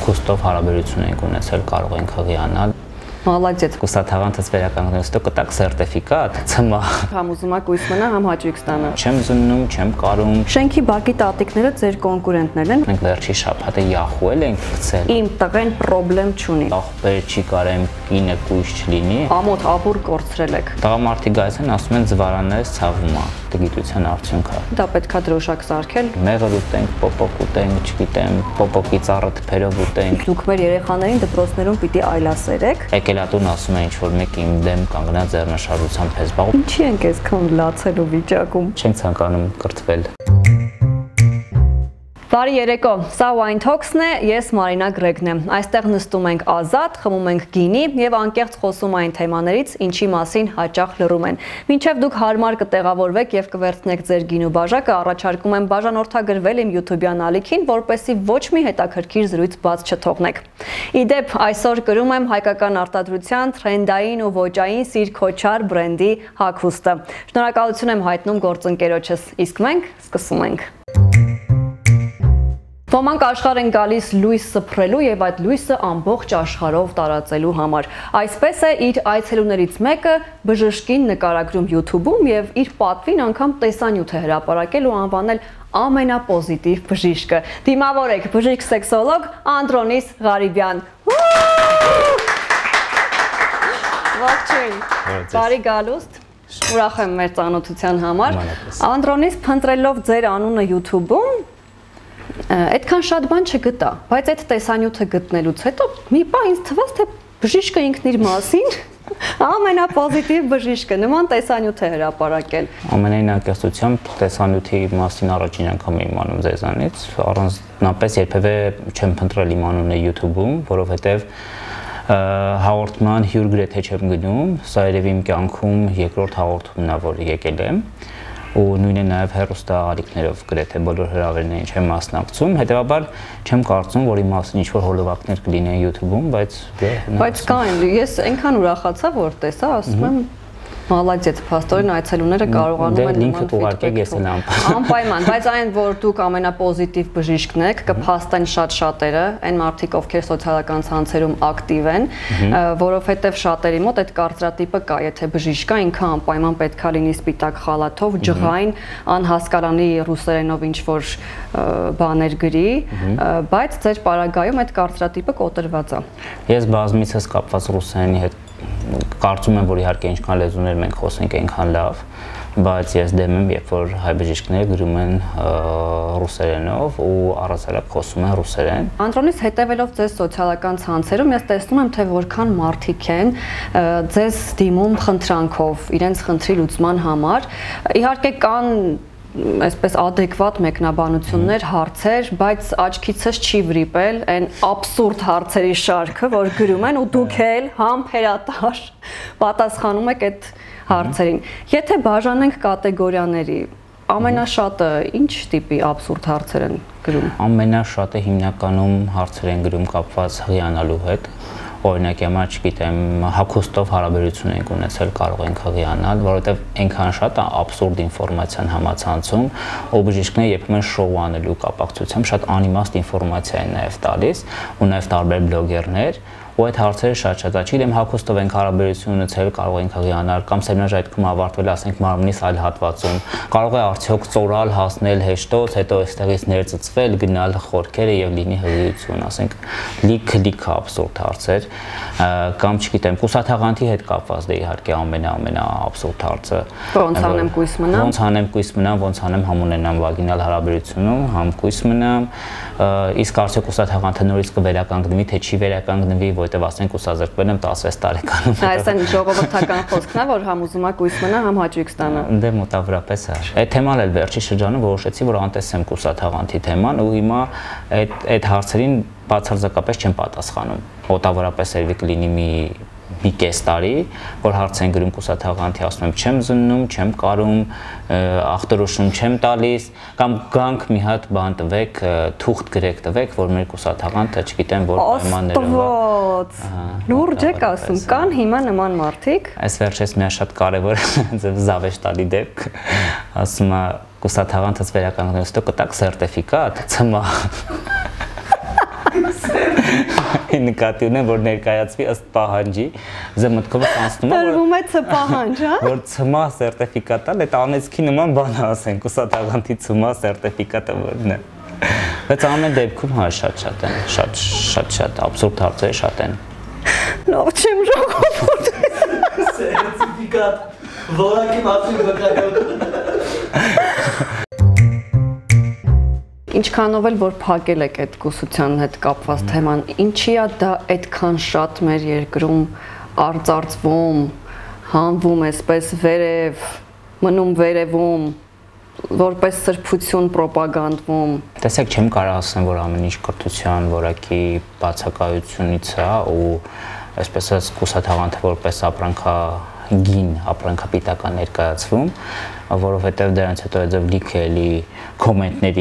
հագուստով հարաբերություն ենք ունեցել, կարող ենք հղիանալ։ Молодец. Կուսաթաղանթս վերականգնելու ստո կտակ սերտիֆիկատ, ցմա։ Համ ուզում եք ույս մնա, համ հաճույք ստանա։ Չեմ զննում, չեմ կարում։ Շենքի բակի տատիկները ձեր կոնկուրենտներն են։ Մենք վերջի շաբաթը յախուել ենք գցել։ Իմ տղեն պրոբլեմ չունի։ Ախպեր չի կարեմ կինը կույս չլինի։ Ամոթ ապուր կորցրել եք։ Տղամարդիկ գայս են ասում են զվարաններս ցավում է, գիտության արդյունքը։ Դա պետքա դրոշակ սարքել։ Մեղր ուտենք, պոպոկ ուտենք, չգիտեմ, պոպոկի ծառը թփերով ուտենք։ Դուք մեր երեխաներին դպրոցներում պիտի այլասերեք։ Եկելատուն ասում են ինչ-որ մեկ իմ դեմ կանգնած ձեռնշարժությամբ է զբաղվում։ Ինչի ենք այսքան լացելու վիճակում։ Չենք ցանկանում կրթվել։ Բարի երեկո, սա Wine Talks-ն է, ես Մարինա Գրեգն եմ։ Այստեղ նստում ենք ազատ, խմում ենք գինի եւ անկեղծ խոսում այն թեմաներից, ինչի մասին հաճախ լռում են։ Մինչեւ դուք հարմար կտեղավորվեք եւ կվերցնեք ձեր գինու բաժակը, առաջարկում եմ բաժանորդագրվել իմ YouTube-յան ալիքին, որպեսզի ոչ մի հետաքրքիր զրույց բաց չթողնեք։ Իդեպ այսօր կրում եմ հայկական արտադրության թրենդային ու ոճային սիրքոչար բրենդի հագուստը։ Շնորհակալություն եմ հայտնում գործընկերոջս, իսկ մենք սկսում ենք։ Ոմանք աշխարհ են գալիս լույս սփռելու եւ այդ լույսը ամբողջ աշխարհով տարածելու համար։ Այսպես է իր այցելուներից մեկը բժշկին նկարագրում YouTube-ում եւ իր պատվին անգամ տեսանյութ է հրապարակել ու անվանել ամենապոզիտիվ բժիշկը։ Դիմավորեք բժիշկ սեքսոլոգ Անդրոնիս Ղարիբյան։ Ողջույն։ Բարի գալուստ։ Ուրախ եմ մեր ծանոթության համար։ Անդրոնիս փնտրելով ձեր անունը YouTube-ում այդքան շատ բան չգտա, բայց այդ տեսանյութը գտնելուց հետո մի պահ ինձ թվաց, թե բժիշկը ինքն իր մասին ամենապոզիտիվ բժիշկը նման տեսանյութ է հրապարակել։ Ամենայն անկեղծությամբ տեսանյութի մասին առաջին անգամ եմ իմանում ձեզանից, առանձնապես երբևէ չեմ փնտրել իմ անունը YouTube-ում, որովհետև հաղորդման հյուր գրեթե չեմ գնում, սա երևի իմ կյանքում երկրորդ հաղորդումն է, որ եկել եմ ու նույնը նաև հեռուստաալիքներով գրեթե բոլոր հրավերներին չեմ մասնակցում, հետևաբար չեմ կարծում, որ իմ մասին ինչ-որ հոլովակներ կլինեն YouTube-ում, բայց կան, ես այնքան ուրախացա, որ տեսա, ասում եմ Молодец, փաստորեն այցելուները կարողանում են լինքը ուղարկեք, ես էլ անպայման, բայց այն որ դուք ամենապոզիտիվ բժիշկն եք, կփաստեն շատ շատերը, այն մարդիկ, ովքեր սոցիալական ցանցերում ակտիվ են, որովհետև շատերի մոտ այդ կարծրատիպը կա, եթե բժիշկ կա, ինքը անպայման պետքա լինի սպիտակ խալաթով, ջղային, անհասկանալի ռուսերենով ինչ որ բաներ գրի, բայց ձեր պարագայում այդ կարծրատիպը կոտրված է։ Ես բազմիցս կապված ռուսերենի հետ կարծում եմ, որ իհարկե ինչքան լեզուներ մենք խոսենք այնքան լավ, բայց ես դեմ եմ, երբ որ հայ բժիշկները գրում են ռուսերենով ու առասարակ խոսում են ռուսերեն։ Անդրոնիս հետևելով ձեզ սոցիալական ցանցերում ես տեսնում եմ, թե որքան մարդիկ են ձեզ դիմում խնդրանքով, իրենց խնդրի լուծման համար։ Իհարկե կան այսպես adekvat մեկնաբանություններ, հարցեր, բայց աչքիցս չի վրիպել այն абսուրդ հարցերի շարքը, որ գրում են ու դուք էլ համբերատար պատասխանում եք այդ հարցերին։ Եթե բաժանենք կատեգորիաների, ամենաշատը ինչ տիպի абսուրդ հարցեր են գրում։ Ամենաշատը հիմնականում հարցեր են գրում կապված հղիանալու հետ։ Օրինակ համար, չգիտեմ, հագուստով հարաբերություն ենք ունեցել, կարող ենք հղիանալ, որովհետև այնքան շատ է абսուրդ ինֆորմացիան համացանցում, ու բժիշկները երբեմն շոու անելու կապակցությամբ շատ անիմաստ ինֆորմացիա են նաև տալիս, ու նաև տարբեր բլոգերներ, ու այդ հարցերը շատ-շատ է, չգիտեմ, հագուստով ենք հարաբերություն ունեցել, կարող ենք հղիանալ, կամ սերմնաժայթքում ավարտվել, ասենք մարմնիս այլ հատվածում, կարող է արդյոք ծորալ, հասնել հեշտոց, հետո այստեղից ներծծվել, գնալ խորքերը եւ լինի հղիություն, ասենք, լիքը абսուրդ հարցեր, կամ չգիտեմ, կուսաթաղանթի հետ կապված դե իհարկե ամենաաբսուրդ հարցը։ Ոնց անեմ կույս մնամ։ Ոնց անեմ կույս մնամ, ոնց անեմ համ ունենամ վագինալ հարաբերությունում, համ կույս մնամ, իսկ արդյոք կուսաթաղանթը նորից կվերականգնվի, թե չի վերականգնվի, որտեվ ասենք ուսազրկվել եմ 16 տարեկանում։ Այս այն ժողովրդական խոսքն է, որ համ ուզում եք կույս մնա, համ հաճույք ստանա։ Դե մոտավորապես է։ Այդ թեման էլ վերջի շրջանում որոշեցի, որ անտեսեմ կուսաթաղանթի թեման ու հիմա այդ հարցերին բացարձակապես չեմ պատասխանում։ Մոտավորապես երևի կլինի մի կես տարի, որ հարց են գրում կուսաթաղանթի, ասում եմ չեմ զննում, չեմ կարում, ախտորոշում չեմ տալիս, կամ գանք մի հատ բան տվեք, թուղթ գրեք տվեք, որ մեր կուսաթաղանթը չգիտեմ որ պայմաններով է։ Լուրջ եք ասում, կան հիմա նման մարդիկ։ Այս վերջերս մի շատ կարևոր զավեշ տալի դեպք, ասում է կուսաթաղանթս վերականգնելու ստո կտակ սերտիֆիկատ, ցմա։ Նկատի ունեմ, որ ներկայացվի ըստ պահանջի, զմտքով անցնում է, տրվում է պահանջ, հա։ Որ ՑՄԱ սերտիֆիկատը, այդ անեցքի նման բան ասենք, ուսատաղանթի ՑՄԱ սերտիֆիկատը որն է։ Բայց ամեն դեպքում հա շատ են, շատ աբսուրդ հարցեր շատ են։ Լավ չեմ ժողովուրդ։ Սերտիֆիկատ, որակի մասին վկայություն։ Ինչքանով էլ որ փակել եք այդ կուսության հետ կապված թեման, ինչի է դա այդքան շատ մեր երկրում արծարծվում, հանվում այսպես վերև, մնում վերևում, որպես սրբություն պրոպագանդվում։ Տեսեք, չեմ կարող ասեմ, որ ամեն ինչ կրթության որակի բացակայությունից է ու այսպես ասած կուսաթաղանթը որպես ապրանքագին, ապրանքապիտական ներկայացվում, որովհետև դրանից հետո այդպես լիքը էլի կոմենտների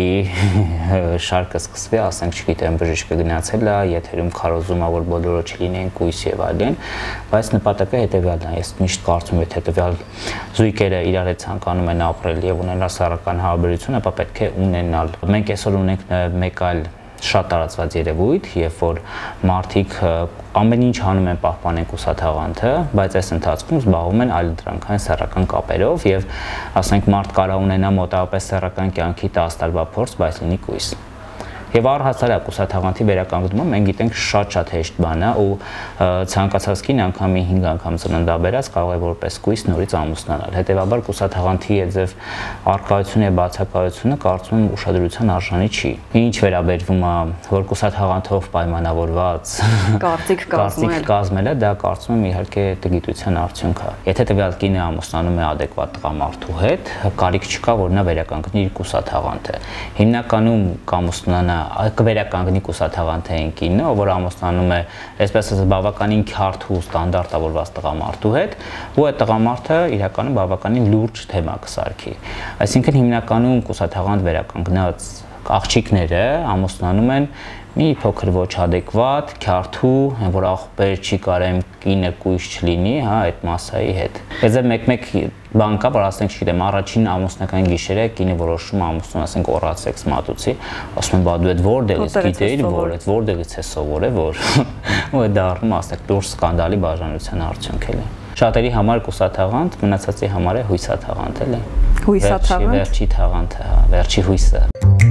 շարքը սկսվի, ասենք, չգիտեմ, բժիշկը գնացել է, եթերում քարոզում է, որ բոլորը չլինեն կույս եւ այլն, բայց նպատակը հետեւյալն է, ես միշտ կարծում եմ, հետեւյալ զույգերը իրար հետ ցանկանում են ապրել եւ ունենալ սեռական հարաբերություն, ապա պետք է ունենալ։ Մենք այսօր ունենք մեկ այլ շատ տարածված երևույթ, երբ որ մարդիկ ամեն ինչ անում են պահպանեն կուսաթաղանթը, բայց այս ընթացքում զբաղվում են այլ դրանքային սեռական կապերով եւ ասենք մարդ կարող ունենա մոտավորապես սեռական կյանքի 10 տարվա փորձ, բայց լինի կույս։ Եվ առհասարակ կուսաթաղանթի վերականգնումը մենք գիտենք շատ հեշտ բան է ու ցանկացած կին անգամի 5 անգամ ծննդաբերած կարող է որպես կույս նորից ամուսնանալ։ Հետևաբար կուսաթաղանթի եզև արկայությունը եւ բացակայությունը կարծում եմ ուշադրության արժանի չի։ Ինչ վերաբերվում է որ կուսաթաղանթով պայմանավորված կարծիք կազմելը, դա կարծում եմ իհարկե գիտության արդյունք է։ Եթե տվյալ կինը ամուսնանում է adekvat տղամարդու հետ, կարիք չկա որ նա վերականգնի իր կուսաթաղանթը։ Հիմնականում կամուսնանա կվերականգնի կուսաթաղանթային կինը, որ ամուսնանում է, այսպես ասած, բավականին քյարթու ստանդարտավորված տղամարդու հետ, ու այդ տղամարդը իրականում բավականին լուրջ թեմա կսարքի։ Այսինքն հիմնականում կուսաթաղանթ վերականգնած աղջիկները ամուսնանում են մի փոքր ոչ adekvat, քյարթու, որ ախպեր չի կարեմ կինը կույս չլինի, հա, այդ մասայի հետ։ Այդպես մեկ բան կա, որ ասենք, չգիտեմ, առաջին ամուսնական գիշերը կինը որոշում է ամուսնուն, ասենք, օռած սեքս մատուցի, ասում են, բա դու այդ որտեղից գիտեիր, որ այդ որտեղից է սովորել, որ ու դա առնում ասենք դուրս սկանդալի բաժանության արդյունք էլ է։ Շատերի համար կուսաթաղանթ, մնացածի համար է հույսաթաղանթ, էլի։ Հույսաթաղանթ։ Վերջի թաղանթը, հա, վերջի հույսը։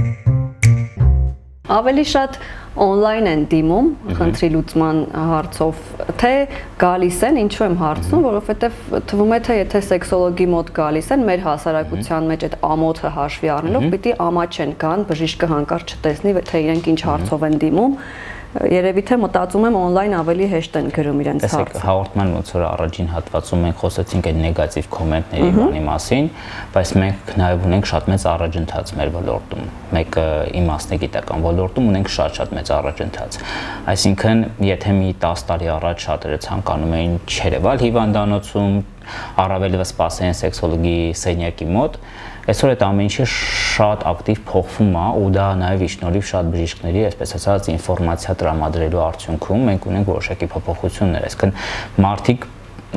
Ավելի շատ on-line են դիմում խնդրի լուծման հարցով, թե գալիս են, ինչու եմ հարցնում, որովհետև թվում է, թե եթե սեքսոլոգի մոտ գալիս են, մեր հասարակության մեջ այդ ամոթը հաշվի առնելով, պիտի ամաչեն կան, բժիշկը հանկարծ չտեսնի, թե իրենք ինչ հարցով են դիմում։ Երևի թե մտածում եմ on-line ավելի հեշտ են գրում իրենց հարցը։ Տեսեք, հաղորդման ոնց որ առաջին հատվածում մենք խոսեցինք այդ նեգատիվ կոմենտների բանի մասին, բայց մենք նաև ունենք շատ մեծ առաջընթաց մեր ոլորտում։ Մեկ իմաստնագիտական ոլորտում ունենք շատ մեծ առաջընթաց։ Այսինքն, եթե մի 10 տարի առաջ շատերը ցանկանում էին չերևալ հիվանդանոցում, առավելևս սպասեն սեքսոլոգի սենյակի մոտ, այսօր այդ ամեն ինչը շատ ակտիվ փոխվում է ու դա նաև իշնորհիվ շատ բժիշկների, այսպես ասած, ինֆորմացիա տրամադրելու արդյունքում մենք ունենք որոշակի փոփոխություններ, այսինքն մարդիկ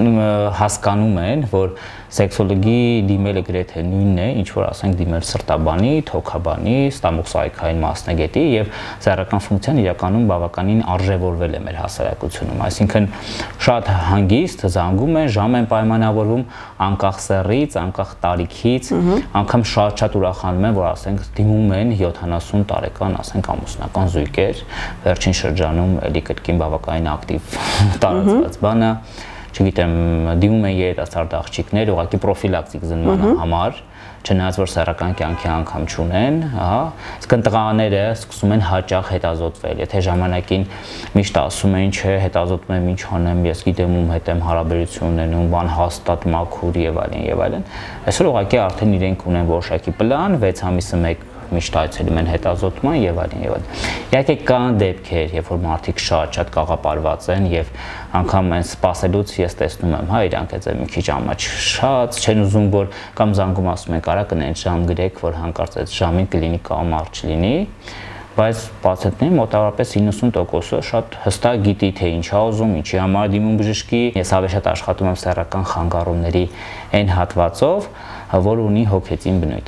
հասկանում են, որ սեքսոլոգի դիմելը գրեթե նույնն է, ինչ որ ասենք դիմել սրտաբանի, թոքաբանի, ստամոքսային մասնագետի եւ սեռական ֆունկցիան իրականում բավականին արժևորվել է մեր հասարակությունում, այսինքն շատ հանգիստ զանգում են, ժամ են պայմանավորվում անկախ սեռից, անկախ տարիքից, անգամ շատ ուրախանում են, որ ասենք դիմում են 70 տարեկան, ասենք ամուսնական զույգեր, վերջին շրջանում էլի կրկին բավականին ակտիվ տարածված բան է, չգիտեմ, դիմում են երիտասարդ աղջիկներ ուղղակի պրոֆիլակտիկ զննման համար, չնայած որ սեռական կյանքի անգամ չունեն, հա, իսկ տղաները սկսում են հաճախ հետազոտվել, եթե ժամանակին միշտ ասում են, չէ, հետազոտում եմ, ինչ անեմ, ես գիտեմ ում հետ եմ հարաբերություն ունենում, բան հաստատ մաքուր եւ այլն, այսօր ուղղակի արդեն իրենք ունեն որոշակի պլան, 6 ամիսը մեկ միշտ այցելում են հետազոտման եւ այլն։ Իհարկե կան դեպքեր, երբ որ մարդիկ շատ կաղապարված են եւ անգամ այն սպասելուց ես տեսնում եմ, հա, իրանք այդ մի քիչ ամաչ չեն ուզում որ կամ զանգում ասում են կարա կնեն ժամ գրեք, որ հանկարծ այդ ժամին կլինի կամ մարդ չլինի, բայց պացիենտների մոտավորապես 90%-ը շատ հստակ գիտի թե ինչ է ուզում, ինչի համար դիմում բժշկի։ Ես ավելի շատ աշխատում եմ սեռական խանգարումների այն հատվածով, որ ունի հոգեցին բնույթ։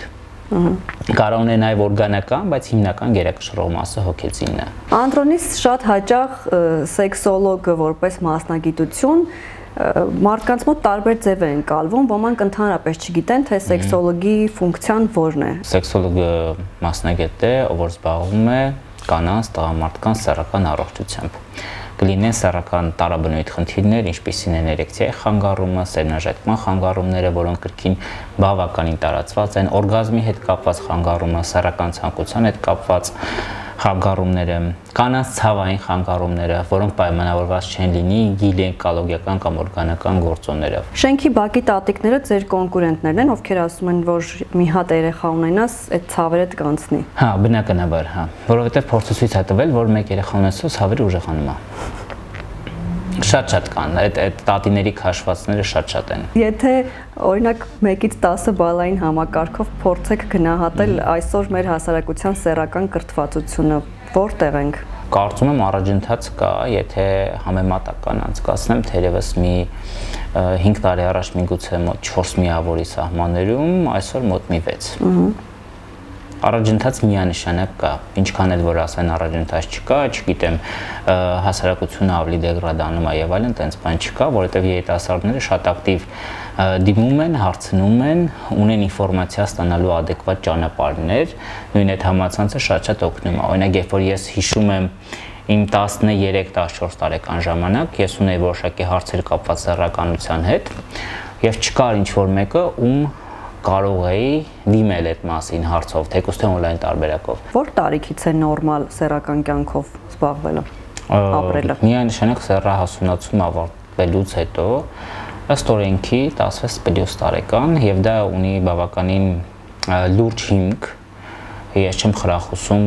Կարող ունենա նաև օրգանական, բայց հիմնական գերակշռող մասը հոգեցինն է։ Անդրոնիս շատ հաճախ սեքսոլոգը որպես մասնագիտություն մարդկանց մոտ տարբեր ձև է ընկալվում, ոմանք ընդհանրապես չգիտեն, թե սեքսոլոգի ֆունկցիան որն է։ Սեքսոլոգը մասնագետ է, ով զբաղվում է կանանց, տղամարդկանց սեռական առողջությամբ։ Կլինեն սեռական տարաբնույթ խնդիրներ, ինչպիսին են էրեկցիայի խանգարումը, սերմնաժայթման խանգարումները, որոնք կրկին բավականին տարածված են, օրգազմի հետ կապված խանգարումը, սեռական ցանկության հետ կապված խանգարումները, կանանց ցավային խանգարումները, որոնք պայմանավորված չեն լինի գինեկոլոգիական կամ օրգանական գործոններով։ Շենքի բակի տատիկները ձեր կոնկուրենտներն են, ովքեր ասում են, որ մի հատ երեխա ունենաս, այդ ցավերը կանցնի։ Հա, բնականաբար, հա, որովհետև փորձը ցույց է տվել, որ մեկ երեխա ունեցող ցավերը ուժեղանում է։ Շատ կան, այդ տատիների քաշվածները շատ են։ Եթե օրինակ 1-ից 10 բալային համակարգով փորձեք գնահատել այսօր մեր հասարակության սեռական կրթվածությունը, որտեղ ենք։ Կարծում եմ առաջընթաց կա, եթե համեմատական անցկացնեմ, թերևս մի 5 տարի առաջ միգուցե մոտ 4 միավորի սահմաններում, այսօր մոտ մի 6։ Առաջընթաց միանշանակ կա, ինչքան էլ որ ասեն առաջընթաց չկա, չգիտեմ, հասարակությունը ավելի դեգրադանում է եւ այլն, տենց բան չկա, որովհետեւ երիտասարդները շատ ակտիվ դիմում են, հարցնում են, ունեն ինֆորմացիա ստանալու adekvat ճանապարհներ, նույն այդ համացանցը շատ օգնում է։ Օրինակ, երբ որ ես հիշում եմ իմ 13-14 տարեկան ժամանակ, ես ունեի որոշակի հարցեր կապված սեռականության հետ եւ չկար ինչ-որ մեկը, ում կարող էի դիմել այդ մասին հարցով, թեկուզ թե օնլայն տարբերակով։ Որ տարիքից է նորմալ սեռական կյանքով զբաղվելը, ապրելը։ Միանշանակ սեռահասունացում ավարտվելուց հետո ըստ օրենքի 16+ տարեկան եւ դա ունի բավականին լուրջ հիմք։ Ես չեմ խրախուսում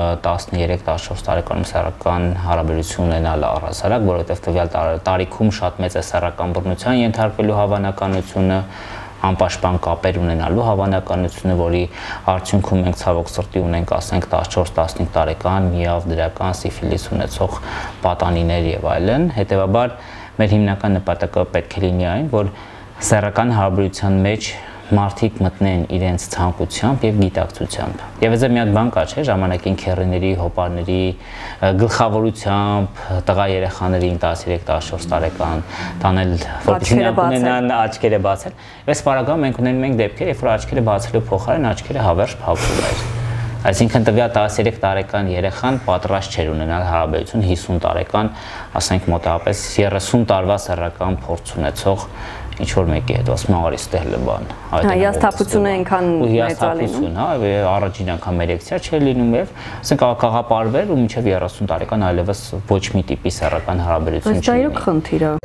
13-14 տարեկանում սեռական հարաբերություն ունենալ առհասարակ, որովհետեւ տվյալ տարիքում շատ մեծ է սեռական բռնության ենթարկվելու հավանականությունը, անպաշտպան կապեր ունենալու հավանականությունը, որի արդյունքում մենք ցավոք սրտի ունենք, ասենք 14-15 տարեկան միավ դրական սիֆիլիս ունեցող պատանիներ եւ այլն, հետեւաբար մեր հիմնական նպատակը պետք է լինի այն, որ սեռական հարաբերության մեջ մարդիկ մտնեն իրենց ցանկությամբ եւ գիտակցությամբ։ Եվ այստեղ մի հատ բան կա, չէ՞, ժամանակին քերիների, հոպարների գլխավորությամբ տղա երեխաներին 13-14 տարեկան տանել, որպեսզի նրանք ունենան աչքերը բացել։ Այս պարագայում մենք ունենում ենք դեպքեր, երբ որ աչքերը բացելու փոխարեն աչքերը հավերժ փակվում են։ Այսինքն տվյալ 13 տարեկան երեխան պատրաստ չէր ունենալ հարաբերություն 50 տարեկան, ասենք մոտավորապես 30 տարվա սեռական փորձ ունեցող ինչ-որ մեկի հետ, ասում եմ արիստել բան։ Հա, հիասթափությունը այնքան մեծ է լինում։ Հա, առաջին անգամ էրեկցիա չէր լինում եւ ասենք կաղապարվել ու մինչեւ 30 տարեկան այլևս ոչ մի տիպի սեռական հարաբերություն չի։ Դա իրոք խնդիր է։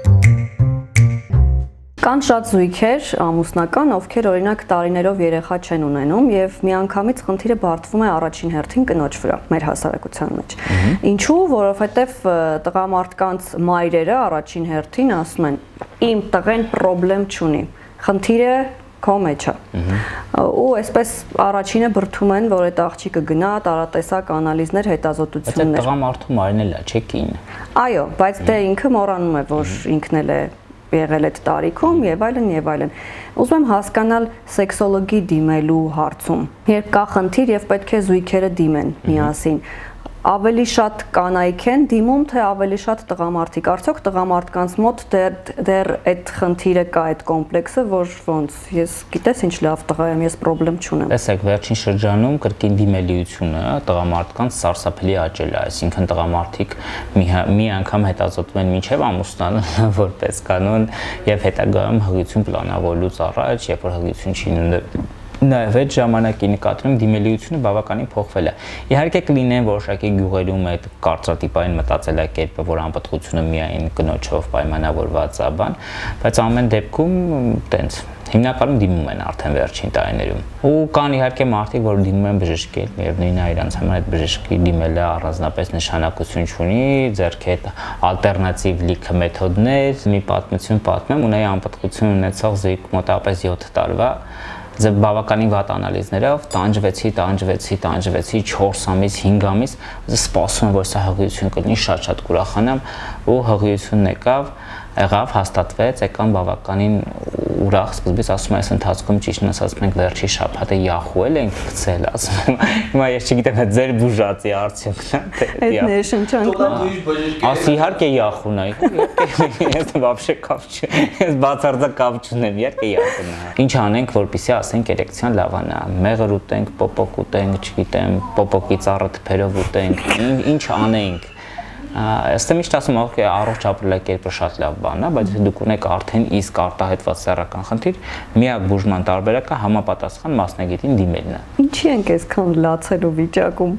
Կան շատ զույգեր ամուսնական, ովքեր օրինակ տարիներով երեխա չեն ունենում եւ միանգամից խնդիրը բարդվում է առաջին հերթին կնոջ վրա մեր հասարակության մեջ։ Ինչու, որովհետեւ տղամարդկանց մայրերը առաջին հերթին ասում են իմ տղեն խնդրեմ չունի։ Խնդիրը քո մեջ է։ Ու այսպես առաջինը բրթում են, որ այդ աղջիկը գնա, տարատեսակ անալիզներ, հետազոտություններ։ Բայց տղամարդու մայրն էլ է, չէ՞ կին։ Այո, բայց դե ինքը մոռանում է, որ ինքն էլ է եղել այդ տարիքում եւ այլն եւ այլն։ Ուզում եմ հասկանալ սեքսոլոգի դիմելու հարցում։ Երբ կա խնդիր եւ պետք է զույգերը դիմեն միասին, ավելի շատ կանայք են դիմում, թե ավելի շատ տղամարդիկ։ Արդյոք տղամարդկանց մոտ դեռ այդ խնդիրը կա, այդ կոմպլեքսը, որ ոնց ես գիտես ինչ լավ տղա եմ, ես խնդրեմ չունեմ։ Տեսեք, վերջին շրջանում կրկին դիմելիությունը տղամարդկանց սարսափելի աճել է, այսինքն տղամարդիկ մի անգամ հետազոտում են մինչև ամուսնան որպես կանոն եւ հետագայում հղիություն պլանավորելուց առաջ, երբ որ հղիություն չի Նաև այդ ժամանակի նկատում դիմելիությունը բավականին փոխվել է։ Իհարկե կլինեն որոշակի գյուղերում այդ կարծրատիպային մտածելակերպը, որ անպտղությունը միայն կնոջով պայմանավորված է բան, բայց ամեն դեպքում տենց հիմնականում դիմում են արդեն վերջին տարիներում։ Ու կան իհարկե մարդիկ, որ դիմում են բժշկի, միևնույնն է իրանց համար այդ բժշկի դիմելը առանձնապես նշանակություն չունի, ձեռքի հետ ալտերնատիվ լիքը մեթոդներ, մի պատմություն պատմեմ, ունեի անպտղություն ունեցող զույգ մոտավորապես 7 տարվա Ձեր բավականին վատ անալիզներով տանջվեցի 4 ամիս, 5 ամիս, սպասում եմ, որ սա հղիություն կլինի, շատ կուրախանամ ու հղիությունն եղավ, հաստատվեց, եկան բավականին ուրախ սկզբից ասում այս ընթացքում ճիշտն ասած մենք վերջի շաբաթը յախուել ենք գցել, ասում եմ, հիմա ես չգիտեմ դա ձեր բուժածի արդյունքն է, թե այդ ներշնչանքն ասի իհարկե յախուն է, ես вообще կապ չունեմ, ես բացարձակ կապ չունեմ, իհարկե յախուն է։ Ինչ անենք, որպեսզի ասենք էրեկցիան լավանա, մեղր ուտենք, պոպոկ ուտենք, չգիտեմ, պոպոկի ծառը թփերով ուտենք, ինչ անենք։ Ըստ միշտ ասում եմ, առողջ ապրելակերպը շատ լավ բան է, բայց դուք ունեք արդեն իսկ արտահայտված սեռական խնդիր, միակ բուժման տարբերակը համապատասխան մասնագետին դիմելն է։ Ինչի ենք այսքան լացելու վիճակում։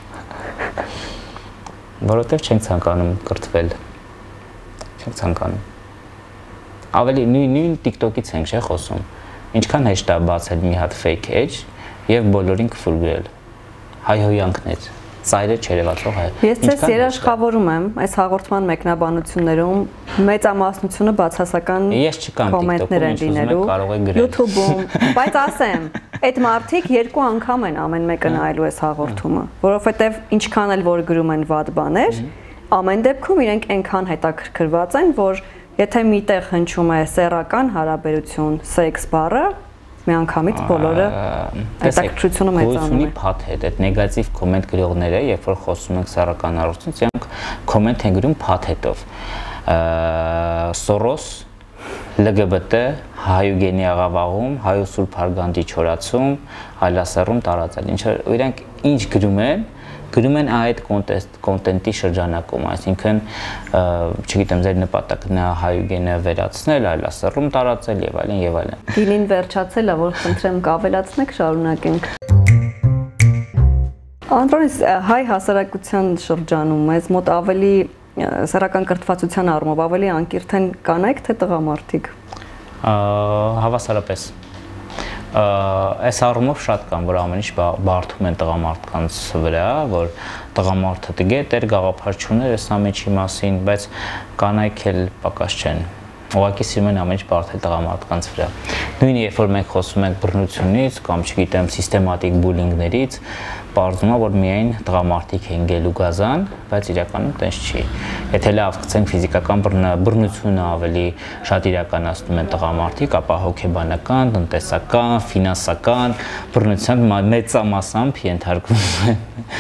Որովհետև չենք ցանկանում կրթվել։ Չենք ցանկանում։ Ավելի նույն TikTok-ից ենք չէ խոսում։ Ինչքան հեշտ է բացել մի հատ fake edge եւ բոլորին կֆուրգրել։ Հայհոյանքներ, ծայրը չերևացող հայ։ Ես ձեզ երաշխավորում եմ այս հաղորդման մեկնաբանություններում մեծամասնությունը բացասական կոմենտներ են լինելու YouTube-ում, բայց ասեմ, այդ մարդիկ 2 անգամ են ամեն մեկը նայելու այս հաղորդումը, որովհետև ինչքան էլ որ գրում են վատ բաներ, ամեն դեպքում իրենք այնքան հետաքրքրված են, որ եթե միտեղ հնչում է սեռական հարաբերություն, սեքս բառը, միանգամից բոլորը հետաքրքրությունը մեծանում է։ Փաթեթ, այդ նեգատիվ կոմենտ գրողները, երբ որ խոսում ենք սեռական առողջություն, նրանք կոմենտ են գրում փաթեթով։ Սորոս, LGBT, հայուգենի աղավաղում, հայու սուրբ հարգանդի չորացում, այլասեռում տարածել։ Իրենք ինչ գրում են այդ կոնտենտի շրջանակում, այսինքն, չգիտեմ, ձեր նպատակն է հայուգենը վերացնել, այլասեռում տարածել եւ այլն եւ այլն։ Գինին վերջացել է, որ խնդրեմ կավելացնեք, շարունակենք։ Անդրոնիս, հայ հասարակության շրջանում մեզ մոտ ավելի սեռական կրթվածության առումով ավելի անկիրթ են կանայք թե տղամարդիկ։ Հավասարապես։ Այս առումով շատ կան, որ ամեն ինչ բարդում են տղամարդկանց վրա, որ տղամարդը տգետ էր, գաղափար չուներ այս ամենի մասին, բայց կանայք էլ պակաս չեն։ Ուղղակի սիրում են ամեն ինչ բարդել տղամարդկանց վրա։ Նույնիսկ երբ որ մենք խոսում ենք բռնությունից կամ չգիտեմ սիստեմատիկ բուլինգներից, պարզվում է, որ միայն տղամարդիկ են գելու գազան, բայց իրականում տենց չի։ Եթե լավ գցենք ֆիզիկական բռնությունը ավելի շատ իրականացնում են տղամարդիկ, ապա հոգեբանական, տնտեսական, ֆինանսական բռնության մեծամասամբ ենթարկվում են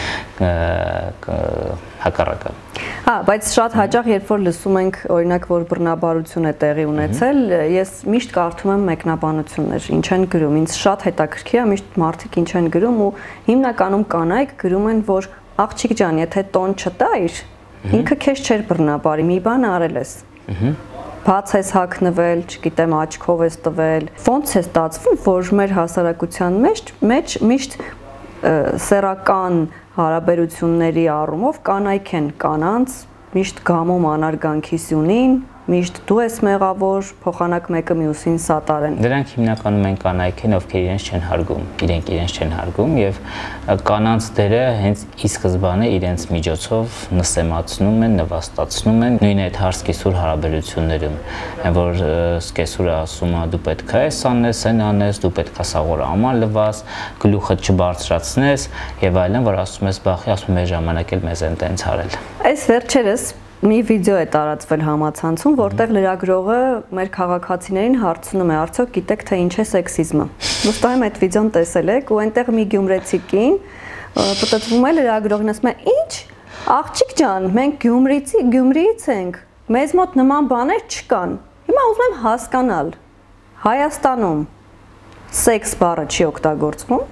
հակառակը։ Բայց շատ հաճախ երբ որ լսում ենք օրինակ որ բռնաբարություն է տեղի ունեցել, ես միշտ կարդում եմ մեկնաբանություններ, ինչ են գրում, ինձ շատ հետաքրքիր է միշտ մարդիկ ինչ են գրում ու հիմնականում կանայք գրում են, որ աղջիկ ջան, եթե տոն չտայր, ինքը քեզ չէր բռնաբարի, մի բան արել ես։ Բաց ես հագնվել, չգիտեմ, աչքով ես տվել։ Ոնց է ստացվում, որ մեր հասարակության մեջ միշտ սեռական հարաբերությունների առումով կանայք են կանանց միշտ գամում անարգանքի սյունին, միշտ դու ես մեղավոր, փոխանակ մեկը մյուսին սատար են։ Դրանք հիմնականում են կանայք են, ովքեր իրենց չեն հարգում, իրենց չեն հարգում եւ կանանց դերը հենց ի սկզբանե իրենց միջոցով նսեմացնում են, նվաստացնում են նույն այդ հարսկեսուր հարաբերություններում, որ սկեսուրը ասում է դու պետք է այս անես, այն անես, դու պետք է սաղորը աման լվաս, գլուխը չբարձրացնես եւ այլն, որ ասում ես բախի, ասում ես ժամանակ էլ մեզ են տենց արել։ Այս վերջերս մի վիդեո է տարածվել համացանցում, որտեղ լրագրողը մեր քաղաքացիներին հարցնում է, արդյոք գիտեք թե ինչ է սեքսիզմը։ Վստահ եմ այդ վիդեոն տեսել եք ու այնտեղ մի գյումրեցի կին պատտվում է լրագրողին ասում է. «Ինչ, աղջիկ ջան, մենք Գյումրիից ենք, մեզ մոտ նման բաներ չկան»։ Հիմա ուզում եմ հասկանալ, Հայաստանում սեքս բառը չի օգտագործվում։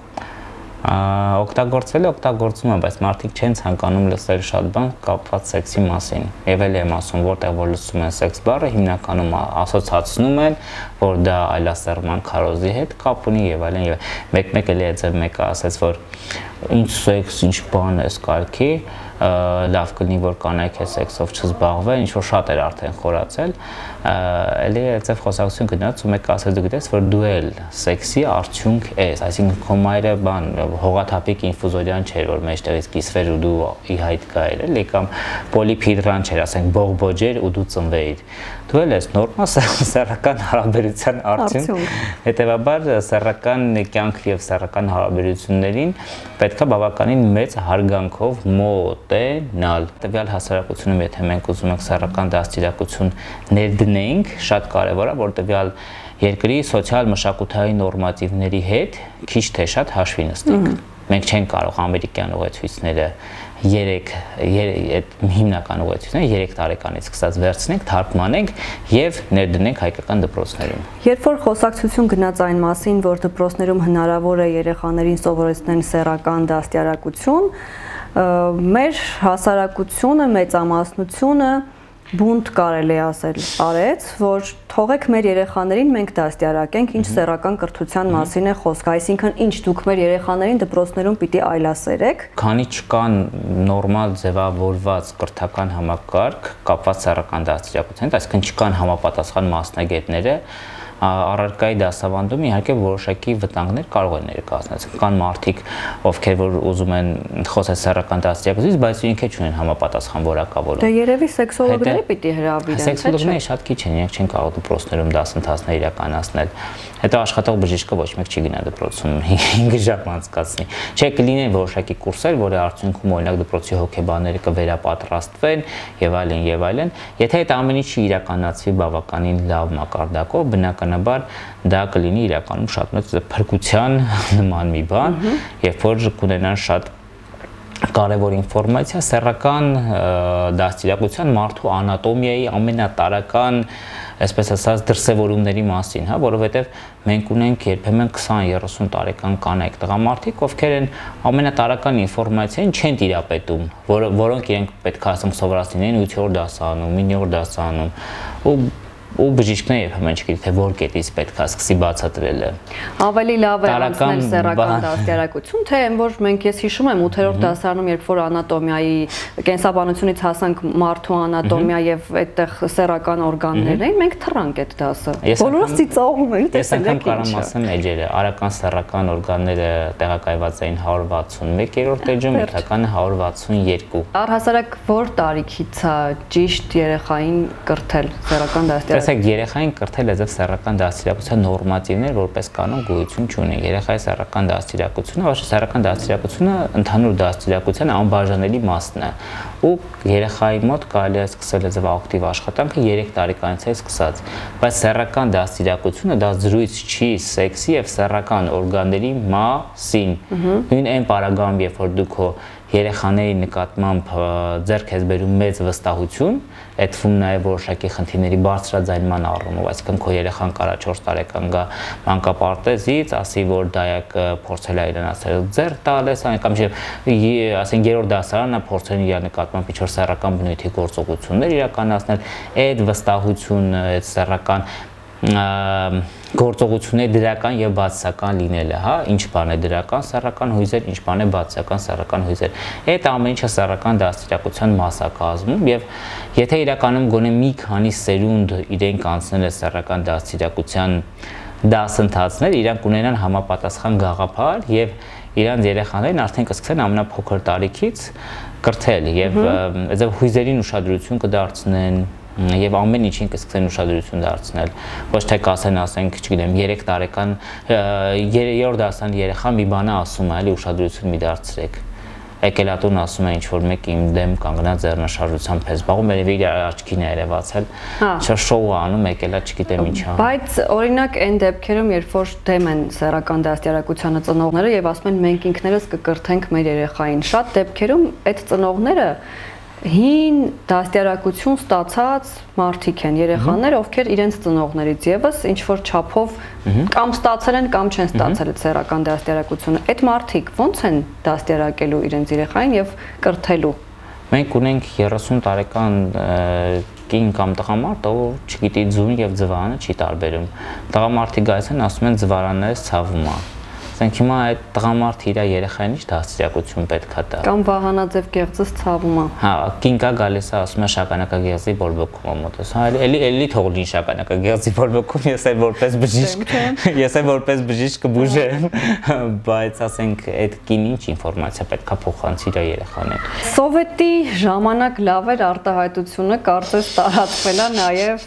Օգտագործում է, բայց մարդիկ չեն ցանկանում լսել շատ բան կապված սեքսի մասին։ Եվ էլ եմ ասում, որտեղ որ լսում են սեքս բառը, հիմնականում ասոցացնում են, որ դա այլասեռման քարոզի հետ կապ ունի եւ այլն եւ մեկ էլի է ձեր մեկը ասեց, որ ինչ սեքս, ինչ բան է սկալքի, լավ կլինի որ կանայք է սեքսով չզբաղվեն, ինչ որ շատ էր արդեն խորացել, էլի այդպես խոսակցություն գնաց ու մեկը ասեց դու գիտես որ դու էլ սեքսի արդյունք ես, այսինքն քո մայրը բան հողաթափիկ ինֆուզորիան չէր որ մեջտեղից կիսվեր ու դու ի հայտ գայր էլի կամ պոլիփիդրան չէր, ասենք բողբոջեր ու դու ծնվեիր, դու էլ ես նորմալ սեռական հարաբերության արդյունք, հետեւաբար սեռական կյանք եւ սեռական հարաբերություններին պետք է բավականին մեծ հարգանքով մոտենալ։ Տվյալ հասարակությունում եթե մենք ուզում ենք սեռական դաստիարակություն ներդնենք, շատ կարևոր է որ տվյալ երկրի սոցիալ մշակութային նորմատիվների հետ քիչ թե շատ հաշվի նստենք։ Մենք չենք կարող ամերիկյան ուղեցույցները 3 հիմնական ուղեցույցները 3 տարեկանից սկսած վերցնենք, թարգմանենք եւ ներդնենք հայկական դպրոցներում։ Երբ որ խոսակցություն գնաց այն մասին, որ դպրոցներում հնարավոր է երեխաներին սովորեցնել սեռական դաստիարակություն, մեր հասարակությունը, մեծամասնությունը բունտ կարելի ասել արեց, որ թողեք մեր երեխաներին մենք դաստիարակենք, ինչ սեռական կրթության մասին է խոսքը, այսինքն ինչ դուք մեր երեխաներին դպրոցներում պիտի այլասերեք։ Քանի չկան նորմալ ձևավորված կրթական համակարգ կապված սեռական դաստիարակության հետ, այսինքն չկան համապատասխան մասնագետները, առարկայի դասավանդում իհարկե որոշակի վտանգներ կարող են ներկայացնել։ Կան մարդիկ, ովքեր որ ուզում են խոսել սեռական դաստիարակությունից, բայց ինքը չունեն համապատասխան որակավորում։ Դե երևի սեքսոլոգները պիտի հրավիրեն, թե՞ չէ։ Սեքսոլոգները շատ քիչ են, իրենք չեն կարող դպրոցներում դասընթացներ իրականացնել։ Հետո աշխատող բժիշկը ոչ մեկ չի գնա դպրոցում 5 ժամ անցկացնի։ Չէ, կլինեն որոշակի կուրսեր, որի արդյունքում օրինակ դպրոցի հոգեբանները կվերապատրաստվեն եւ այլն եւ այլն։ Եթե այդ ամեն ինչը իրականացվի բավականին լավ մակարդակով, բնականաբար դա կլինի իրականում շատ մեծ փրկության նման մի բան, երբ որ կունենան շատ կարևոր ինֆորմացիա սեռական դաստիարակության մարդու անատոմիայի ամենատարրական, այսպես ասած, դրսևորումների մասին, հա, որովհետև մենք ունենք երբեմն 20-30 տարեկան կանայք տղամարդիկ, ովքեր են ամենատարրական ինֆորմացիային չեն տիրապետում, որոնք իրենք պետք է ասեմ սովորածին 8-րդ դասարանում, 9-րդ դասարանում ու բժիշկները երբեմն չգիտի թե որ կետից պետք է սկսի բացատրելը։ Ավելի լավ է անցնել սեռական դաստիարակություն, թե այն որ մենք ես հիշում եմ 8-րդ դասարանում, երբ որ անատոմիայի կենսաբանությունից հասանք մարդու անատոմիա եւ այդտեղ սեռական օրգաններ էին, մենք թռանք այդ դասը։ Բոլորս ծիծաղում ենք, տեսել եք կարամ ասեմ էջերը, արական սեռական օրգանները տեղակայված էին 161-րդ էջում, միտականը 162։ Առհասարակ որ տարիքից է ճիշտ երեխային կրթել սեռական դաստիարակություն։ Տեսեք, երեխային կրթել է սեռական դաստիարակության նորմատիվներ որպես կանոն գոյություն չունեն։ Երեխայի սեռական դաստիարակությունը, ոչ սեռական դաստիարակությունը ընդհանուր դաստիարակության անբաժանելի մասն է։ Ու երեխայի մոտ կարելի է սկսել ձև ակտիվ աշխատանքը 3 տարեկանից է սկսած։ Բայց սեռական դաստիարակությունը դա զրույց չի սեքսի եւ սեռական օրգանների մասին։ Նույն այն պարագայում, երբ որ դուք երեխաների նկատմամբ ձեռք ես բերում մեծ վստահություն, այդվում նաև որոշակի խնդիրների բարձրաձայնման առումով, այսինքն քո երեխան կարա 4 տարեկան գա մանկապարտեզից, ասի որ դայակ փորձել է իրեն ասել ձեռք տալես, կամ ասենք 3-րդ դասարանն է փորձել իր նկատմամբ ինչ-որ սեռական բնույթի գործողություններ իրականացնել, այդ վստահությունը, այդ սեռական գործողությունների դրական եւ բացասական լինելը, հա, ինչ բան է դրական սեռական հույզեր, ինչ բան է բացասական սեռական հույզեր։ Այդ ամեն ինչը սեռական դաստիարակության մաս է կազմում եւ եթե իրականում գոնե մի քանի սերունդ իրենք անցնել է սեռական դաստիարակության դասընթացներ, իրանք ունենան համապատասխան գաղափար եւ իրանց երեխաներին արդեն կսկսեն ամենափոքր տարիքից կրթել եւ այդպես հույզերին ուշադրություն կդարձնեն եւ ամեն ինչին կսկսեն ուշադրություն դարձնել, ոչ թե կասեն, ասենք, չգիտեմ, 3 տարեկան 3-րդ դասարանի երեխան մի բան է ասում, այլի ուշադրություն մի դարձրեք։ Եկել ատուն ասում է ինչ որ մեկ իմ դեմ կանգնած ձեռնաշարժությամբ է զբաղվում, երևի իր աչքին է երևացել, շոու անում, եկել է չգիտեմ ինչա։ Բայց օրինակ այն դեպքերում, երբ որ դեմ են սեռական դաստիարակությանը ծնողները եւ ասում են մենք ինքներս կկրթենք մեր երեխային, շատ դեպքերում այդ ծնողները հին դաստիարակություն ստացած մարդիկ են, երեխաներ, ովքեր իրենց ծնողներից եւս ինչ որ չափով կամ ստացել են կամ չեն ստացել այդ սեռական դաստիարակությունը։ Այդ մարդիկ ո՞նց են դաստիարակելու իրենց երեխային եւ կրթելու։ Մենք ունենք 30 տարեկան կին կամ տղամարդ, ով չգիտի ձուն եւ ձվարանը չի տարբերում։ Տղամարդիկ գալիս են, ասում են ձվարաններից ցավում է։ Ասենք հիմա այդ տղամարդը իր երեխային ինչ դաստիարակություն պետք է տա։ Կամ վահանաձև գեղձս ցավում է։ Հա, կինկա գալիս է, ասում է շագանակագեղձի բորբոքում է մոտս։ Հա, էլի թողնի շագանակագեղձի բորբոքում, ես էլ որպես բժիշկ կբուժեմ, բայց ասենք այդ կին ինչ ինֆորմացիա պետք է փոխանցի իր երեխաներին։ Սովետի ժամանակ լավ էր արտահայտությունը, կարծես տարածվել է նաև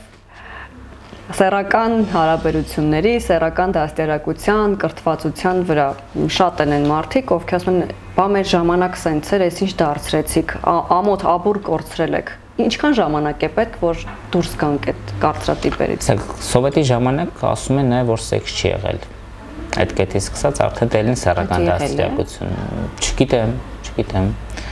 սեռական հարաբերությունների, սեռական դաստիարակության, կրթվածության վրա շատ են մարդիկ, ովքեր ասում են, բա մեր ժամանակ սենց էր, այս ինչ դարձրեցիք, ամոթ աբուր կորցրել եք։ Ինչքան ժամանակ է պետք, որ դուրս գանք այդ կարծրատիպերից։ Սովետի ժամանակ ասում են նաև որ սեքս չի եղել։ Այդ կետից սկսած արդեն դելին սեռական դաստիարակություն։ Չգիտեմ։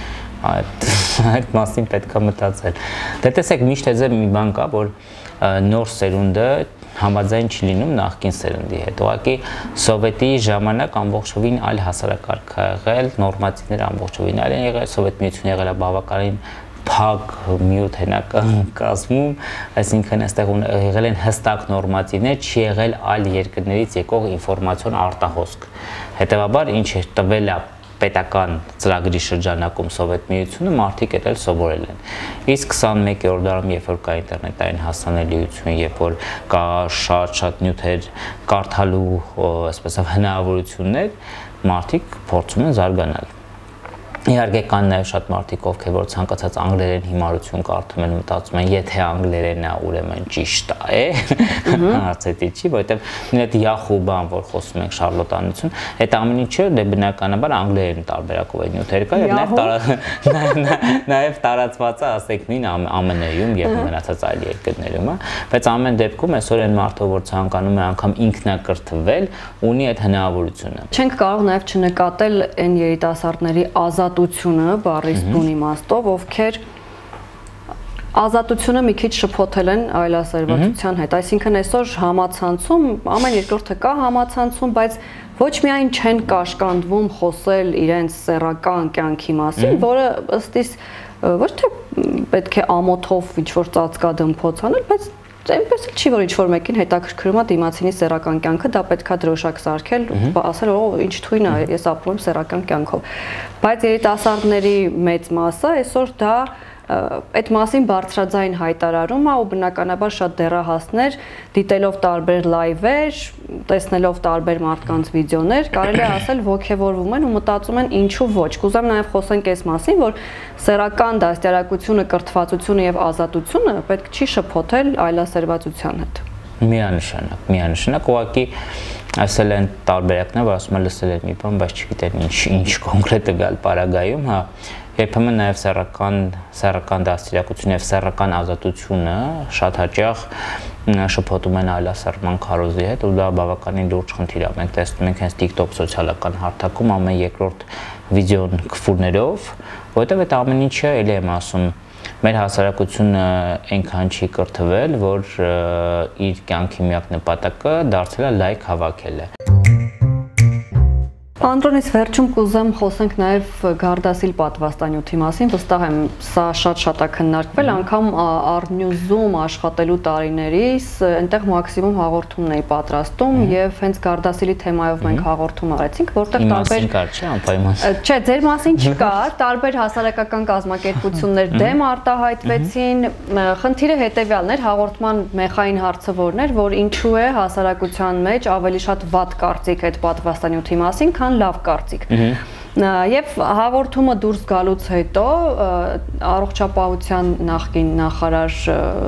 Այդ մասին պետք է մտածել։ Դե տեսեք, միշտ էզե մի բան կա, որ նոր սերունդը համաձայն չի լինում նախկին սերնդի հետ։ Ուղղակի սովետի ժամանակ ամբողջովին այլ հասարակարգ է եղել, նորմատիվները ամբողջովին այլ են եղել, Սովետ միությունը եղել է բավականին փակ միութենական կազմում, այսինքն այստեղ եղել են հստակ նորմատիվներ, չի եղել այլ երկրներից եկող ինֆորմացիոն արտահոսք։ Հետևաբար ինչ տվել է պետական ծրագրի շրջանակում Սովետ միությունը, մարդիկ էլ սովորել են։ Իսկ 21-րդ դարում, երբ որ կա ինտերնետային հասանելիություն, երբ որ կա շատ նյութեր կարդալու, այսպես հնարավորություններ, մարդիկ փորձում են զարգանալ։ Իհարկե կան նաև շատ մարդիկ, ովքեր որ ցանկացած անգլերեն հիմարություն կարդում են, մտածում են, եթե անգլերենն է, ուրեմն ճիշտ է, հարցետի չի, որովհետև նույնիսկ Yahoo բան, որ խոսում ենք շարլոտանություն, այդ ամեն ինչը դե բնականաբար անգլերեն տարբերակով է նյութեր կա, եւ նաև տարածված է, ասենք նույն ԱՄՆ-ում եւ մնացած այլ երկրներում, բայց ամեն դեպքում այսօր այն մարդը, որ ցանկանում է անգամ ինքնակրթվել, ունի այդ հնարավորությունը։ Չենք կարող նաև չնկատել այն երիտասարդների ազատությունը բառի բուն իմաստով, ովքեր ազատությունը մի քիչ շփոթել են այլասերվածության հետ, այսինքն այսօր համացանցում ամեն երկրորդը կա համացանցում, բայց ոչ միայն չեն կաշկանդվում խոսել իրենց սեռական կյանքի մասին, որը ըստ իս ոչ թե պետք է ամոթով ինչ-որ ծածկադմփոց անել, բայց այնպես չի, որ ինչ-որ մեկին հետաքրքրում է դիմացինի սեռական կյանքը, դա պետք է դրոշակ սարքել, ասել, ինչ թույն է, ես ապրում եմ սեռական կյանքով։ Բայց երիտասարդների մեծ մասը այսօր դա այդ մասին բարձրաձայն հայտարարում է ու բնականաբար շատ դեռահասներ դիտելով տարբեր լայվեր, տեսնելով տարբեր մարդկանց վիդեոներ, կարելի է ասել ոգևորվում են ու մտածում են ինչու ոչ։ Կուզեմ նաև խոսենք այս մասին, որ սեռական դաստիարակությունը, կրթվածությունը եւ ազատությունը պետք չի շփոթել այլասերվածության հետ։ Միանշանակ, ուղղակի ասել են տարբերակներ, որ ասում են լսել են մի բան, բայց չգիտեն ինչ կոնկրետ է գալ պարագայում, հա։ Երբեմն նաև սեռական դաստիարակությունը եւ սեռական ազատությունը շատ հաճախ շփոթում են այլասերման քարոզի հետ ու դա բավականին լուրջ խնդիր է։ Մենք տեսնում ենք հենց TikTok սոցիալական հարթակում ամեն երկրորդ վիդեոն քֆուրներով, որովհետեւ այդ ամեն ինչը էլի եմ ասում մեր հասարակությունը այնքան չի կրթվել, որ իր կյանքի միակ նպատակը դարձել է լայք հավաքելը։ Անդրոնից վերջում կուզեմ խոսենք նաև Գարդասիլ պատվաստանյութի մասին, վստահ եմ սա շատ է քննարկվել, անգամ Arnews-ում աշխատելու տարիներիս այնտեղ մաքսիմում հաղորդումն էի պատրաստում եւ հենց Գարդասիլի թեմայով մենք հաղորդում արեցինք, որտեղ Չէ, ձեր մասին չկար, տարբեր հասարակական կազմակերպություններ դեմ արտահայտվեցին, խնդիրը հետեւյալն էր, հաղորդման մեխային հարցը որն էր, որ ինչու է հասարակության մեջ ավելի շատ վատ կարծիք այդ պատվաստանյութի մասին, քան լավ կարծիք։ Եվ հաղորդումը դուրս գալուց հետո առողջապահության նախկին նախարար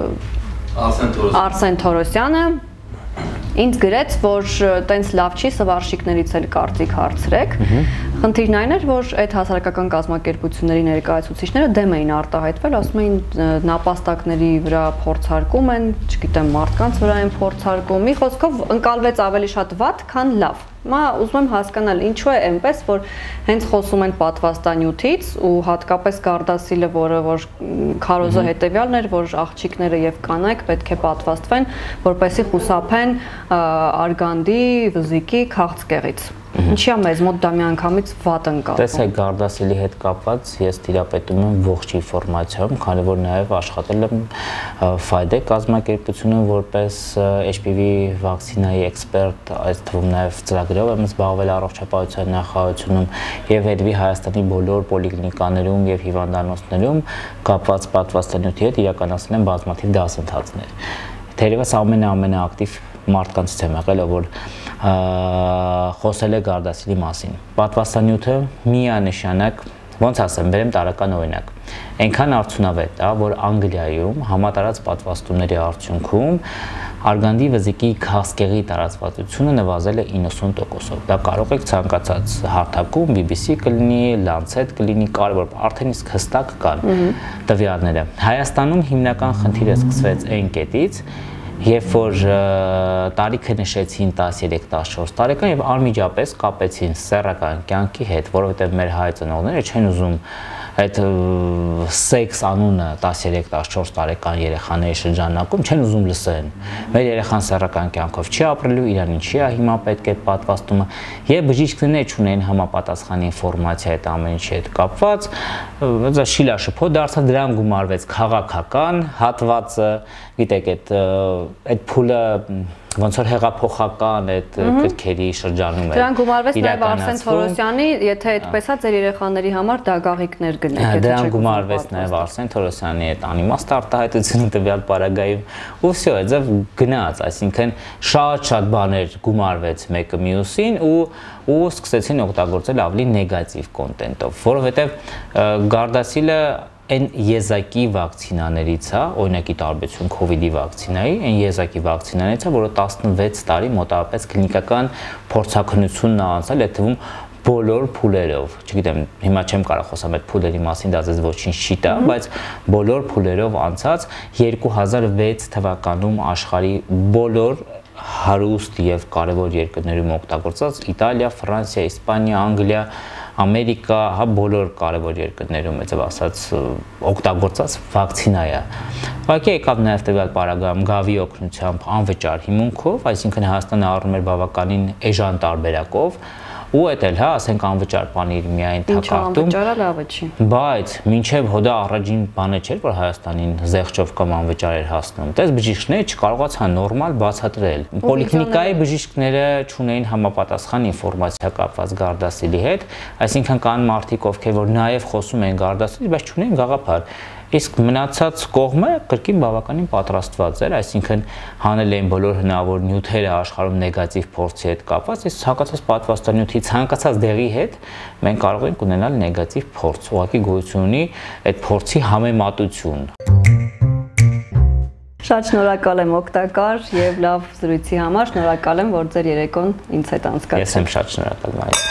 Արսեն Թորոսյանը ինձ գրեց, որ տենց լավ չի, սվարշիկներից էլ կարծիք հարցրեք։ Խնդիրն այն էր, որ այդ հասարակական կազմակերպությունների ներկայացուցիչները դեմ էին արտահայտվել, ասում էին նապաստակների վրա փորձարկում են, չգիտեմ, մարդկանց վրա են փորձարկում։ Մի խոսքով ընկալվեց ավելի շատ վատ, քան լավ։ Մա ուզում եմ հասկանալ ինչու է այնպես, որ հենց խոսում են պատվաստանյութից ու հատկապես Գարդասիլը, որ քարոզը հետևյալն էր, որ աղջիկները եւ կանայք պետք է պատվաստվեն, որպեսզի խուսափեն արգանդի, վզիկի, քաղցկեղից։ Ինչի՞ է մեզ մոտ դա միանգամից վատ ընկալվում։ Տեսեք, Գարդասիլի հետ կապված ես տիրապետում եմ ողջ ինֆորմացիայում, քանի որ նաև աշխատել եմ Ֆայդե կազմակերպությունում որպես HPV վակցինայի էքսպերտ, այս թվում նաև ծրագրով եմ զբաղվել առողջապահության նախարարությունում եւ հետվի Հայաստանի բոլոր պոլիկլինիկաներում եւ հիվանդանոցներում կապված պատվաստանյութի հետ իրականացնել եմ բազմաթիվ դասընթացներ։ Թերևս ամենաակտիվ մարդկանցից եմ եղել, որ խոսել է Գարդասիլի մասին։ Պատվաստանյութը միանշանակ Ոնց ասեմ, բերեմ տարական օրինակ։ Այնքան արդյունավետ է, որ Անգլիայում համատարած պատվաստումների արդյունքում արգանդի վզիկի քաղցկեղի տարածվածությունը նվազել է 90%-ով։ Դա կարող եք ցանկացած հարթակում, BBC կլինի, Lancet կլինի, կարևոր արդեն իսկ հստակ կան տվյալները։ Հայաստանում հիմնական խնդիրը սկսվեց այն կետից, երբ որ տարիքը նշեցին 13-14 տարեկան եւ անմիջապես կապեցին սեռական կյանքի հետ, որովհետեւ մեր հայ ծնողները չեն ուզում այդ սեքս անունը 13-14 տարեկան երեխաների շրջանակում չեն ուզում լսեն։ Մեր երեխան սեռական կյանքով չի ապրելու, իրան ինչի է հիմա պետք է այդ պատվաստումը, եւ բժիշկները չունեն համապատասխան ինֆորմացիա այդ ամեն ինչի հետ կապված, դա շիլաշփոթ դարձավ, դրան գումարվեց քաղաքական հատվածը, գիտեք, այդ փուլը ոնց որ հեղափոխական այդ գրքերի շրջանում է։ Դրան գումարվեց նաև Արսեն Թորոսյանի, եթե այդպես է, ձեր երեխաների համար դագաղիկներ գնեք։ Դրան գումարվեց նաև Արսեն Թորոսյանի այդ անիմաստ արտահայտությունը տվյալ պարագայում, ու վсё, այդպես գնաց, այսինքն շատ բաներ գումարվեց մեկը մյուսին ու սկսեցին օգտագործել ավելի նեգատիվ կոնտենտով, որովհետև Gardasil-ը այն եզակի վակցինաներից է, օրինակի տարբերություն COVID-ի վակցինայի, այն եզակի վակցինաներից է, որը 16 տարի մոտավորապես կլինիկական փորձաքննությունն է անցել, այդ թվում բոլոր փուլերով, չգիտեմ, հիմա չեմ կարող խոսամ այդ փուլերի մասին, դա ձեզ ոչինչ չի տա, բայց բոլոր փուլերով անցած 2006 թվականում աշխարհի բոլոր հարուստ եւ կարևոր երկրներում օգտագործած Իտալիա, Ֆրանսիա, Իսպանիա, Անգլիա, Ամերիկա, հա բոլոր կարևոր երկրներում այդպես ասած օգտագործած վակցինա է։ Ուղղակի եկավ նաև տվյալ պարագայում գավի օգնությամբ անվճար հիմունքով, այսինքն Հայաստանը առնում էր բավականին էժան տարբերակով, ու այդ էլ հա, ասենք անվճար բաներ միայն թակարդում։ Անվճարը լավը չի։ Բայց մինչև հոդա առաջին բանը չէր, որ Հայաստանին զեղչով կամ անվճար էր հասնում։ Դες բժիշկները չկարողացան նորմալ բացատրել։ Պոլիկլինիկայի բժիշկները չունեին համապատասխան ինֆորմացիա կապված Gardasil-ի հետ, այսինքն կան մարդիկ, ովքեր որ նաև խոսում են Gardasil-ի, բայց չունեն գաղափար։ Իսկ մնացած կողմը կրկին բավականին պատրաստված էր, այսինքն հանել էին բոլոր հնարավոր նյութերը աշխարհում նեգատիվ փորձի հետ կապված, իսկ ցանկացած պատվաստանյութի ցանկացած դեղի հետ մենք կարող ենք ունենալ նեգատիվ փորձ, ուղղակի գոյություն ունի այդ փորձի համեմատություն։ Շատ շնորհակալ եմ օգտակար եւ լավ զրույցի համար, շնորհակալ եմ, որ ձեր երեկոն ինձ հետ անցկացրեցիք։ Ես եմ շատ շնորհակալ, Մարիա։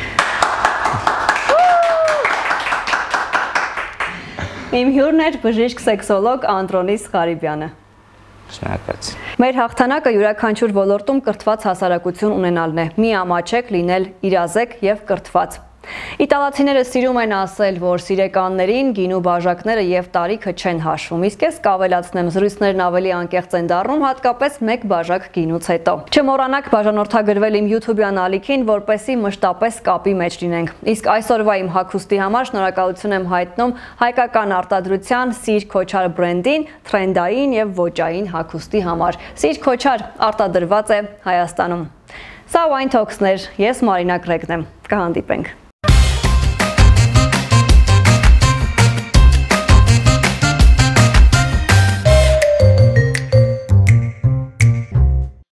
Իմ հյուրն էր բժիշկ սեքսոլոգ Անդրոնիս Ղարիբյանը։ Շնորհակալություն։ Մեր հաղթանակը յուրաքանչյուր ոլորտում կրթված հասարակություն ունենալն է։ Մի ամաչեք լինել իրազեկ եւ կրթված։ Իտալացիները սիրում են ասել, որ սիրեկաններին գինու բաժակները եւ տարիքը չեն հաշվում, իսկ ես կավելացնեմ, զրույցներն ավելի անկեղծ են դառնում, հատկապես մեկ բաժակ գինուց հետո։ Չմոռանաք բաժանորդագրվել իմ YouTube-յան ալիքին, որպեսզի մշտապես կապի մեջ լինենք։ Իսկ այսօրվա իմ հագուստի համար շնորհակալություն եմ հայտնում հայկական արտադրության Սիր Քոչար բրենդին, թրենդային եւ ոճային հագուստի համար։ Սիր Քոչար արտադրված է Հայաստանում։ Սա Wine Talks-ներ, ես Մարինա Գրեգն եմ։ Կհանդիպենք։